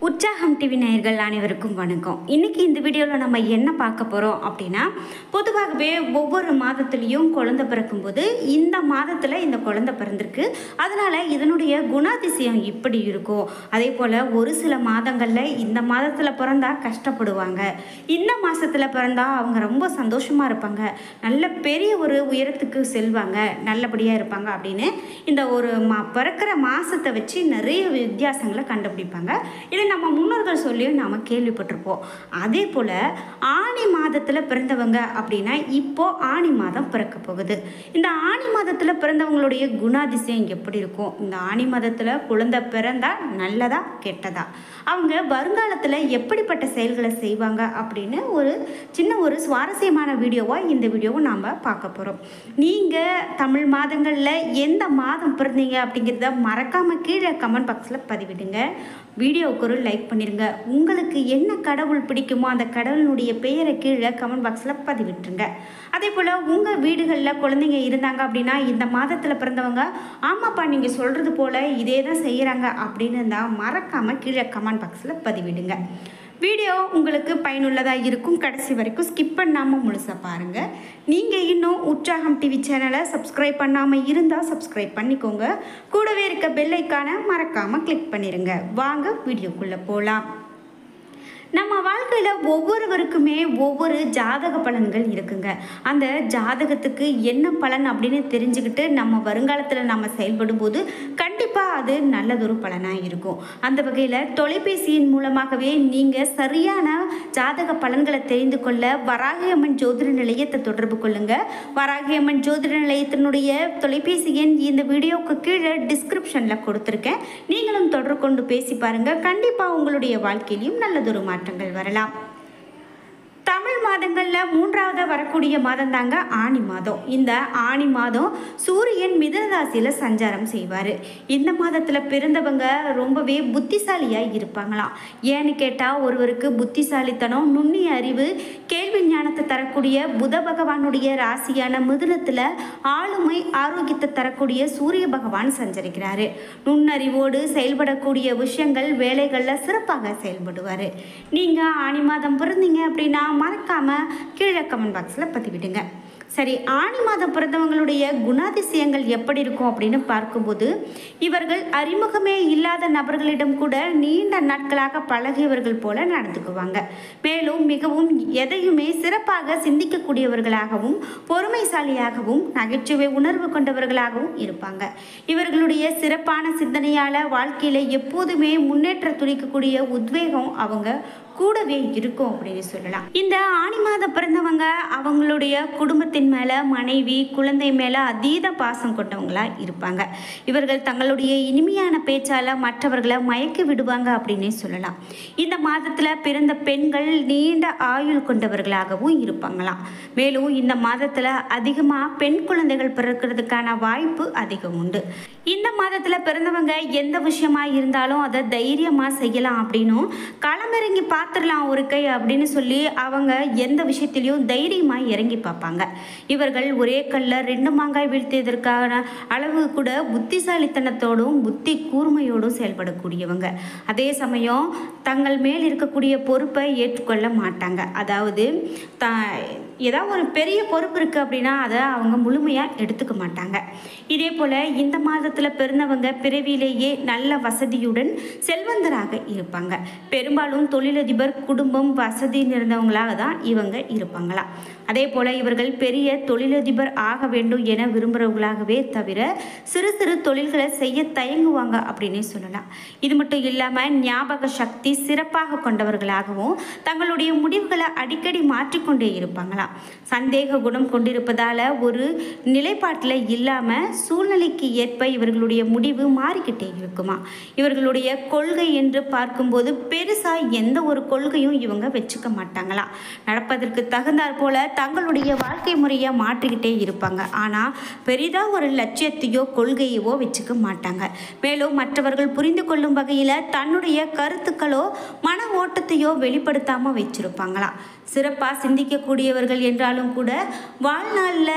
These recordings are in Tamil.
உற்சாகம் டிவி நேயர்கள் அனைவருக்கும் வணக்கம். இன்னைக்கு இந்த வீடியோவில் நம்ம என்ன பார்க்க போகிறோம் அப்படின்னா, பொதுவாகவே ஒவ்வொரு மாதத்துலேயும் குழந்தை பிறக்கும்போது இந்த மாதத்தில் இந்த குழந்தை பிறந்திருக்கு, அதனால் இதனுடைய குணாதிசயம் இப்படி இருக்கும். அதே போல் ஒரு சில மாதங்களில் இந்த மாதத்தில் பிறந்தா கஷ்டப்படுவாங்க, இந்த மாதத்தில் பிறந்தா அவங்க ரொம்ப சந்தோஷமாக இருப்பாங்க, நல்ல பெரிய ஒரு உயரத்துக்கு செல்வாங்க, நல்லபடியாக இருப்பாங்க அப்படின்னு இந்த ஒரு பிறக்கிற மாதத்தை வச்சு நிறைய வித்தியாசங்களை கண்டுபிடிப்பாங்க. இதை நம்ம முன்னோர்கள் சொல்லியும் நாம் கேள்விப்பட்டிருப்போம். அதே போல் ஆனி மாதத்தில் பிறந்தவங்க அப்படின்னா இப்போது ஆனி மாதம் பிறக்க போகுது. இந்த ஆனி மாதத்தில் பிறந்தவங்களுடைய குணாதிசயம் எப்படி இருக்கும், இந்த ஆனி மாதத்தில் குழந்தை பிறந்தா நல்லதா கெட்டதா, அவங்க வருங்காலத்தில் எப்படிப்பட்ட செயல்களை செய்வாங்க அப்படின்னு ஒரு சின்ன ஒரு சுவாரஸ்யமான வீடியோவாக இந்த வீடியோவை நாம் பார்க்க போகிறோம். நீங்கள் தமிழ் மாதங்களில் எந்த மாதம் பிறந்தீங்க அப்படிங்கிறத மறக்காமல் கீழே கமெண்ட் பாக்ஸில் பதிவிடுங்க. வீடியோவுக்கு ஒரு லைக் பண்ணிடுங்க. உங்களுக்கு என்ன கடவுள் பிடிக்குமோ அந்த கடவுளுடைய பெயரை கீழே கமெண்ட் பாக்ஸில் பதிவிட்டுருங்க. அதே போல் உங்கள் வீடுகளில் குழந்தைங்க இருந்தாங்க அப்படின்னா இந்த மாதத்தில் பிறந்தவங்க ஆமாப்பா நீங்கள் சொல்கிறது போல் இதே தான் செய்கிறாங்க அப்படின்னு இருந்தால் மறக்காமல் கீழே கமெண்ட் பாக்ஸில் பதிவிடுங்க. வீடியோ உங்களுக்கு பயனுள்ளதாக இருக்கும். கடைசி வரைக்கும் ஸ்கிப் பண்ணாமல் முழுசாக பாருங்கள். நீங்கள் இன்னும் உற்சாகம் டிவி சேனலை சப்ஸ்கிரைப் பண்ணாமல் இருந்தால் சப்ஸ்கிரைப் பண்ணிக்கோங்க. கூடவே இருக்க பெல் ஐக்கானை மறக்காமல் கிளிக் பண்ணிடுங்க. வாங்க வீடியோக்குள்ளே போகலாம். நம்ம வாழ்க்கையில் ஒவ்வொருவருக்குமே ஒவ்வொரு ஜாதக பலன்கள் இருக்குங்க. அந்த ஜாதகத்துக்கு என்ன பலன் அப்படின்னு தெரிஞ்சுக்கிட்டு நம்ம வருங்காலத்தில் நம்ம செயல்படும் போது கண்டிப்பாக அது நல்லதொரு பலனாக இருக்கும். அந்த வகையில் தொலைபேசியின் மூலமாகவே நீங்கள் சரியான ஜாதக பலன்களை தெரிந்து கொள்ள வராகியம்மன் ஜோதிட நிலையத்தை தொடர்பு கொள்ளுங்கள். வராகியம்மன் ஜோதிட நிலையத்தினுடைய தொலைபேசி எண் இந்த வீடியோவுக்கு கீழே டிஸ்கிரிப்ஷனில் கொடுத்துருக்கேன். நீங்களும் தொடர்பு கொண்டு பேசி பாருங்கள். கண்டிப்பாக உங்களுடைய வாழ்க்கையிலையும் நல்லதொரு மாற்றங்கள் வரலாம். தமிழ் மாதங்களில் மூன்றாவது வரக்கூடிய மாதம் தாங்க ஆனி மாதம். இந்த ஆனி மாதம் சூரியன் மிதுன ராசியில் சஞ்சாரம் செய்வார். இந்த மாதத்தில் பிறந்தவங்க ரொம்பவே புத்திசாலியாக இருப்பாங்களாம். ஏன்னு கேட்டால் ஒருவருக்கு புத்திசாலித்தனம், நுண்ணிய அறிவு, கேள்வி ஞானத்தை தரக்கூடிய புத பகவானுடைய ராசியான மிதுனத்தில் ஆளுமை, ஆரோக்கியத்தை தரக்கூடிய சூரிய பகவான் சஞ்சரிக்கிறாரு. நுண்ணறிவோடு செயல்படக்கூடிய விஷயங்கள் வேலைகளில் சிறப்பாக செயல்படுவார். நீங்கள் ஆனி மாதம் பிறந்தீங்க அப்படின்னா மறக்காமல் கீழே கமெண்ட் பாக்ஸில் பதிவிடுங்க. சரி, ஆனி மாதம் பிறந்தவங்களுடைய குணாதிசயங்கள் எப்படி இருக்கும் அப்படின்னு பார்க்கும்போது, இவர்கள் அறிமுகமே இல்லாத நபர்களிடம் கூட நீண்ட நாட்களாக பழகியவர்கள் போல நடந்துக்குவாங்க. மேலும் மிகவும் எதையுமே சிறப்பாக சிந்திக்கக்கூடியவர்களாகவும் பொறுமைசாலியாகவும் நகைச்சுவை உணர்வு கொண்டவர்களாகவும் இருப்பாங்க. இவர்களுடைய சிறப்பான சிந்தனையால் வாழ்க்கையில் எப்போதுமே முன்னேற்ற துடிக்கக்கூடிய உத்வேகம் அவங்க கூடவே இருக்கும் அப்படின்னு சொல்லலாம். இந்த ஆனி மாதம் பிறந்தவங்க அவங்களுடைய குடும்பத்தின் மேலே, மனைவி, குழந்தை மேலே அதீத பாசம் கொண்டவங்களாக இருப்பாங்க. இவர்கள் தங்களுடைய இனிமையான பேச்சால் மற்றவர்களை மயக்கி விடுவாங்க அப்படின்னே சொல்லலாம். இந்த மாதத்தில் பிறந்த பெண்கள் நீண்ட ஆயுள் கொண்டவர்களாகவும் இருப்பாங்களாம். மேலும் இந்த மாதத்தில் அதிகமாக பெண் குழந்தைகள் பிறக்கிறதுக்கான வாய்ப்பு அதிகம் உண்டு. இந்த மாதத்தில் பிறந்தவங்க எந்த விஷயமாக இருந்தாலும் அதை தைரியமாக செய்யலாம் அப்படின்னும், களமிறங்கி பார்த்துடலாம் ஒரு கை அப்படின்னு சொல்லி அவங்க எந்த விஷயத்திலையும் தைரியமாக இறங்கி பார்ப்பாங்க. இவர்கள் ஒரே கல்ல 2 மாங்காய் வீழ்த்தியதற்கான அளவு கூட புத்திசாலித்தனத்தோடும் புத்தி கூர்மையோடும் செயல்படக்கூடியவங்க. அதே சமயம் தங்கள் மேல் இருக்கக்கூடிய பொறுப்பை ஏற்றுக்கொள்ள மாட்டாங்க. அதாவது ஏதாவது ஒரு பெரிய பொறுப்பு இருக்குது அப்படின்னா அதை அவங்க முழுமையாக எடுத்துக்க மாட்டாங்க. இதே போல் இந்த மாதத்தில் பிறந்தவங்க பிறவியிலேயே நல்ல வசதியுடன் செல்வந்தராக இருப்பாங்க. பெரும்பாலும் தொழிலதிபர், குடும்பம், வசதி நிறைந்தவங்களாக தான் இவங்க இருப்பாங்களாம். அதே போல் இவர்கள் பெரிய தொழிலதிபர் ஆக வேண்டும் என விரும்புகிறவங்களாகவே தவிர சிறு சிறு தொழில்களை செய்ய தயங்குவாங்க அப்படின்னே சொல்லலாம். இது மட்டும் இல்லாமல் ஞாபக சக்தி சிறப்பாக கொண்டவர்களாகவும் தங்களுடைய முடிவுகளை அடிக்கடி மாற்றிக்கொண்டே இருப்பாங்களாம். சந்தேக குணம் கொண்டிருப்பதால் ஒரு நிலைப்பாட்டில் இல்லாமல் சூழ்நிலைக்கு ஏற்ப இவர்களுடைய முடிவு மாறிக்கிட்டே இருக்குமா. இவர்களுடைய கொள்கை என்று பார்க்கும்போது பெருசாக எந்த ஒரு கொள்கையும் இவங்க வச்சுக்க மாட்டாங்களாம். நடப்பதற்கு தகுந்தாற் போல தங்களுடைய வாழ்க்கை முறையை மாற்றிக்கிட்டே இருப்பாங்க. ஆனால் பெரிதாக ஒரு லட்சியத்தையோ கொள்கையவோ வச்சுக்க மாட்டாங்க. மேலும் மற்றவர்கள் புரிந்து கொள்ளும் வகையில் தன்னுடைய கருத்துக்களோ மன ஓட்டத்தையோ வெளிப்படுத்தாமல் வச்சிருப்பாங்களாம். சிறப்பாக சிந்திக்கக்கூடியவர்கள் என்றாலும் கூட வாழ்நாளில்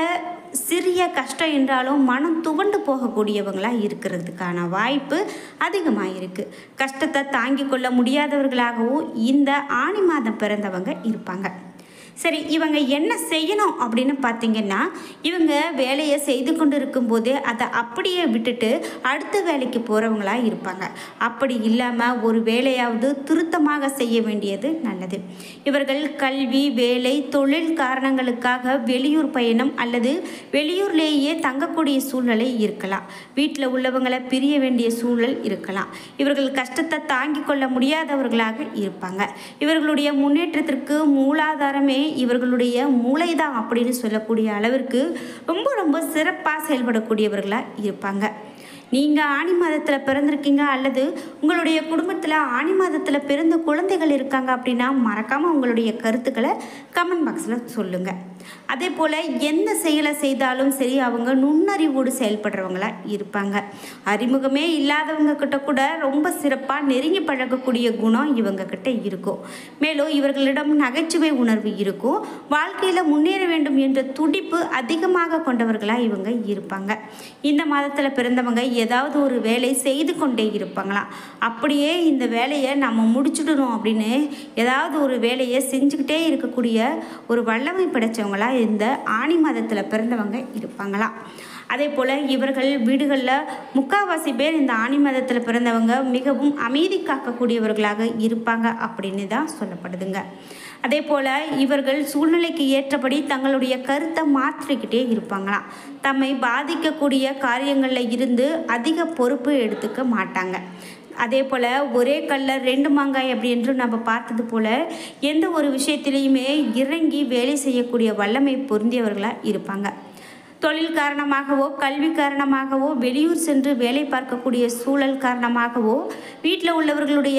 சிறிய கஷ்டம் என்றாலும் மனம் துவண்டு போகக்கூடியவங்களாக இருக்கிறதுக்கான வாய்ப்பு அதிகமாக இருக்குது. கஷ்டத்தை தாங்கிக் கொள்ள முடியாதவர்களாகவும் இந்த ஆணி மாதம் பிறந்தவங்க இருப்பாங்க. சரி, இவங்க என்ன செய்யணும் அப்படின்னு பார்த்தீங்கன்னா, இவங்க வேலையை செய்து கொண்டு இருக்கும்போதே அதை அப்படியே விட்டுட்டு அடுத்த வேலைக்கு போகிறவங்களாக இருப்பாங்க. அப்படி இல்லாமல் ஒரு வேலையாவது திருத்தமாக செய்ய வேண்டியது நல்லது. இவர்கள் கல்வி, வேலை, தொழில் காரணங்களுக்காக வெளியூர் பயணம் அல்லது வெளியூர்லேயே தங்கக்கூடிய சூழ்நிலை இருக்கலாம். வீட்டில் உள்ளவங்களை பிரிய வேண்டிய சூழல் இருக்கலாம். இவர்கள் கஷ்டத்தை தாங்கிக் கொள்ள முடியாதவர்களாக இருப்பாங்க. இவர்களுடைய முன்னேற்றத்திற்கு மூலாதாரமே இவர்களுடைய மூளைதான் அப்படின்னு சொல்லக்கூடிய அளவிற்கு ரொம்ப சிறப்பாக செயல்படக்கூடியவர்களாக இருப்பாங்க. நீங்கள் ஆணி மாதத்தில் பிறந்திருக்கீங்க அல்லது உங்களுடைய குடும்பத்தில் ஆணி மாதத்தில் பிறந்த குழந்தைகள் இருக்காங்க அப்படின்னா மறக்காமல் உங்களுடைய கருத்துக்களை கமெண்ட் பாக்ஸில் சொல்லுங்கள். அதே போல் எந்த செயலை செய்தாலும் சரி அவங்க நுண்ணறிவோடு செயல்படுறவங்களா இருப்பாங்க. அறிமுகமே இல்லாதவங்க கிட்ட கூட ரொம்ப சிறப்பாக நெருங்கி பழகக்கூடிய குணம் இவங்க கிட்ட இருக்கும். மேலும் இவர்களிடம் நகைச்சுவை உணர்வு இருக்கும். வாழ்க்கையில் முன்னேற வேண்டும் என்ற துடிப்பு அதிகமாக கொண்டவர்களாக இவங்க இருப்பாங்க. இந்த மாதத்தில் பிறந்தவங்க ஏதாவது ஒரு வேலை செய்து கொண்டே இருப்பாங்களாம். அப்படியே இந்த வேலையை நம்ம முடிச்சுடணும் அப்படின்னு ஏதாவது ஒரு வேலையை செஞ்சுக்கிட்டே இருக்கக்கூடிய ஒரு வல்லமை படைத்தவங்களாக இந்த ஆணி மாதத்தில் பிறந்தவங்க இருப்பாங்களாம். அதே போல் இவர்கள் வீடுகளில் முக்கால்வாசி பேர் இந்த ஆணி மாதத்தில் பிறந்தவங்க மிகவும் அமைதி காக்கக்கூடியவர்களாக இருப்பாங்க அப்படின்னு தான் சொல்லப்படுதுங்க. அதே போல் இவர்கள் சூழ்நிலைக்கு ஏற்றபடி தங்களுடைய கருத்தை மாற்றிக்கிட்டே இருப்பாங்களாம். தம்மை பாதிக்கக்கூடிய காரியங்களில் இருந்து அதிக பொறுப்பு எடுத்துக்க மாட்டாங்க. அதே போல் ஒரே கல்லில் 2 மாங்காய் அப்படி என்று நம்ம பார்த்தது போல் எந்த ஒரு விஷயத்திலையுமே இறங்கி வேலை செய்யக்கூடிய வல்லமை பொருந்தியவர்களாக இருப்பாங்க. தொழில் காரணமாகவோ கல்வி காரணமாகவோ வெளியூர் சென்று வேலை பார்க்கக்கூடிய சூழல் காரணமாகவோ வீட்டில் உள்ளவர்களுடைய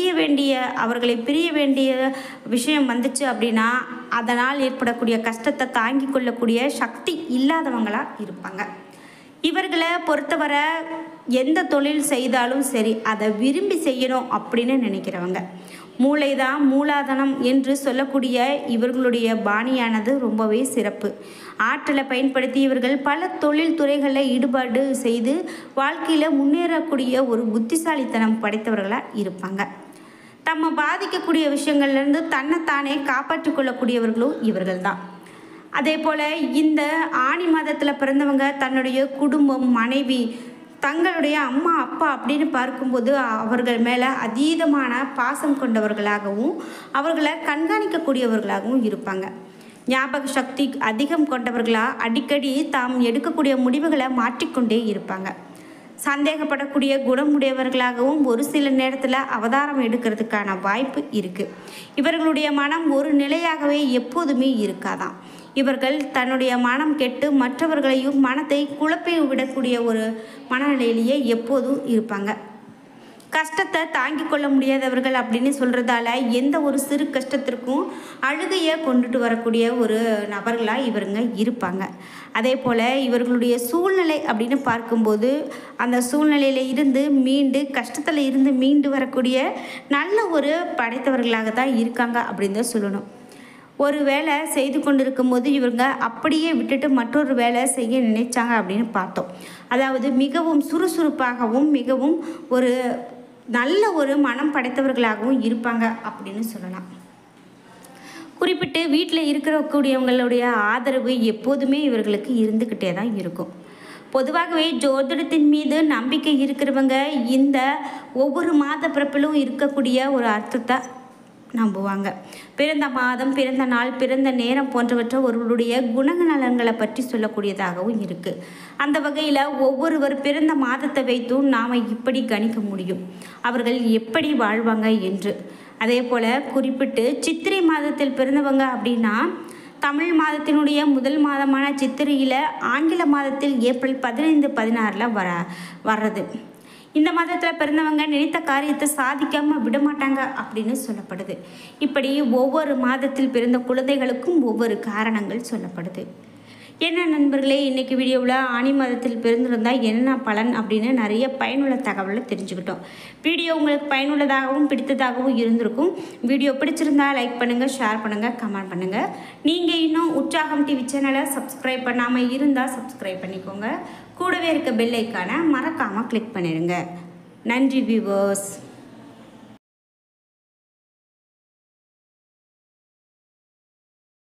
அவர்களை பிரிய வேண்டிய விஷயம் வந்துச்சு அப்படின்னா அதனால் ஏற்படக்கூடிய கஷ்டத்தை தாங்கி கொள்ளக்கூடிய சக்தி இல்லாதவங்களாக இருப்பாங்க. இவர்களை பொறுத்தவரை எந்த தொழில் செய்தாலும் சரி அதை விரும்பி செய்யணும் அப்படின்னு நினைக்கிறவங்க. மூளைதான் மூலாதனம் என்று சொல்லக்கூடிய இவர்களுடைய பாணியானது ரொம்பவே சிறப்பு. ஆற்றலை பயன்படுத்தி இவர்கள் பல தொழில் துறைகளில் ஈடுபாடு செய்து வாழ்க்கையில் முன்னேறக்கூடிய ஒரு புத்திசாலித்தனம் படைத்தவர்களாக இருப்பாங்க. தம்மை பாதிக்கக்கூடிய விஷயங்கள்லேருந்து தன்னைத்தானே காப்பாற்றி கொள்ளக்கூடியவர்களும் இவர்கள் தான். அதே போல் இந்த ஆணி மாதத்தில் பிறந்தவங்க தன்னுடைய குடும்பம், மனைவி, தங்களுடைய அம்மா அப்பா அப்படின்னு பார்க்கும்போது அவர்கள் மேலே அதீதமான பாசம் கொண்டவர்களாகவும் அவர்களை கண்காணிக்கக்கூடியவர்களாகவும் இருப்பாங்க. ஞாபக சக்தி அதிகம் கொண்டவர்களாக அடிக்கடி தாம் எடுக்கக்கூடிய முடிவுகளை மாற்றிக்கொண்டே இருப்பாங்க. சந்தேகப்படக்கூடிய குணமுடையவர்களாகவும் ஒரு சில நேரத்தில் அவதாரம் எடுக்கிறதுக்கான வாய்ப்பு இருக்குது. இவர்களுடைய மனம் ஒரு நிலையாகவே எப்போதுமே இருக்காதான். இவர்கள் தன்னுடைய மனம் கெட்டு மற்றவர்களையும் மனத்தை குழப்பி விடக்கூடிய ஒரு மனநிலையிலேயே எப்போதும் இருப்பாங்க. கஷ்டத்தை தாங்கிக் கொள்ள முடியாதவர்கள் அப்படின்னு சொல்கிறதால எந்த ஒரு சிறு கஷ்டத்திற்கும் அழுகையை கொண்டுட்டு வரக்கூடிய ஒரு நபர்களாக இவருங்க இருப்பாங்க. அதே போல் இவர்களுடைய சூழ்நிலை அப்படின்னு பார்க்கும்போது அந்த சூழ்நிலையில் இருந்து கஷ்டத்தில் இருந்து மீண்டு வரக்கூடிய நல்ல ஒரு படைத்தவர்களாக தான் இருக்காங்க அப்படின்னு தான் சொல்லணும். ஒரு வேலை செய்து கொண்டு இருக்கும்போது இவங்க அப்படியே விட்டுட்டு மற்றொரு வேலை செய்ய நினைச்சாங்க அப்படின்னு பார்த்தோம். அதாவது மிகவும் சுறுசுறுப்பாகவும் மிகவும் ஒரு நல்ல ஒரு மனம் படைத்தவர்களாகவும் இருப்பாங்க அப்படின்னு சொல்லலாம். குறிப்பிட்டு வீட்டில் இருக்கக்கூடியவங்களுடைய ஆதரவு எப்போதுமே இவர்களுக்கு இருந்துக்கிட்டே தான் இருக்கும். பொதுவாகவே ஜோதிடத்தின் மீது நம்பிக்கை இருக்கிறவங்க இந்த ஒவ்வொரு மாத பிறப்பிலும் இருக்கக்கூடிய ஒரு அர்த்தத்தை நம்புவாங்க. பிறந்த மாதம், பிறந்த நாள், பிறந்த நேரம் போன்றவற்றை ஒருவருடைய குணநலன்களை பற்றி சொல்லக்கூடியதாகவும் இருக்குது. அந்த வகையில் ஒவ்வொருவர் பிறந்த மாதத்தை வைத்தும் நாம் இப்படி கணிக்க முடியும் அவர்கள் எப்படி வாழ்வாங்க என்று. அதே போல் குறிப்பிட்டு சித்திரை மாதத்தில் பிறந்தவங்க அப்படின்னா தமிழ் மாதத்தினுடைய முதல் மாதமான சித்திரையில் ஆங்கில மாதத்தில் ஏப்ரல் 15, 16 வர்றது. இந்த மாதத்தில் பிறந்தவங்க நினைத்த காரியத்தை சாதிக்காமல் விடமாட்டாங்க அப்படின்னு சொல்லப்படுது. இப்படி ஒவ்வொரு மாதத்தில் பிறந்த குழந்தைகளுக்கும் ஒவ்வொரு காரணங்கள் சொல்லப்படுது. என்ன நண்பர்களே, இன்றைக்கி வீடியோவில் ஆனி மாதத்தில் பிறந்திருந்தால் என்ன பலன் அப்படின்னு நிறைய பயனுள்ள தகவலை தெரிஞ்சுக்கிட்டோம். வீடியோ உங்களுக்கு பயனுள்ளதாகவும் பிடித்ததாகவும் இருந்திருக்கும். வீடியோ பிடிச்சிருந்தால் லைக் பண்ணுங்கள், ஷேர் பண்ணுங்கள், கமெண்ட் பண்ணுங்கள். நீங்கள் இன்னும் உற்சாகம் டிவி சேனலை சப்ஸ்கிரைப் பண்ணாமல் இருந்தால் சப்ஸ்கிரைப் பண்ணிக்கோங்க. கூடவே இருக்க பெல் ஐக்கானை மறக்காமல் கிளிக் பண்ணிடுங்க. நன்றி வியூவர்ஸ்.